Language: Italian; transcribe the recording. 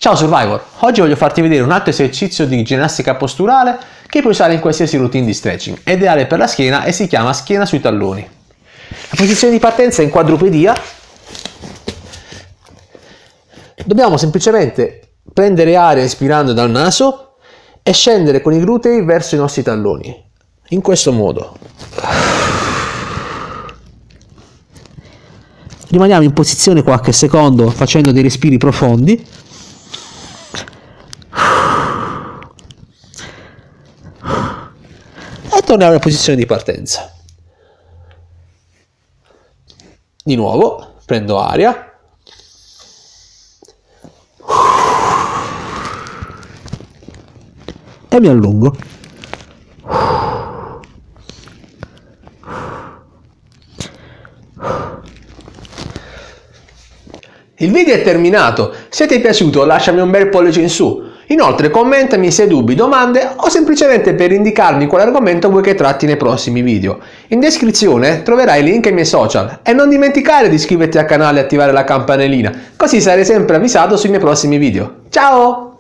Ciao Survivor, oggi voglio farti vedere un altro esercizio di ginnastica posturale che puoi usare in qualsiasi routine di stretching. È ideale per la schiena e si chiama schiena sui talloni. La posizione di partenza è in quadrupedia. Dobbiamo semplicemente prendere aria inspirando dal naso e scendere con i glutei verso i nostri talloni. In questo modo. Rimaniamo in posizione qualche secondo facendo dei respiri profondi. E torniamo alla posizione di partenza. Di nuovo, prendo aria. E mi allungo. Il video è terminato, se ti è piaciuto lasciami un bel pollice in su, inoltre commentami se hai dubbi, domande o semplicemente per indicarmi quale argomento vuoi che tratti nei prossimi video. In descrizione troverai il link ai miei social e non dimenticare di iscriverti al canale e attivare la campanellina, così sarai sempre avvisato sui miei prossimi video. Ciao!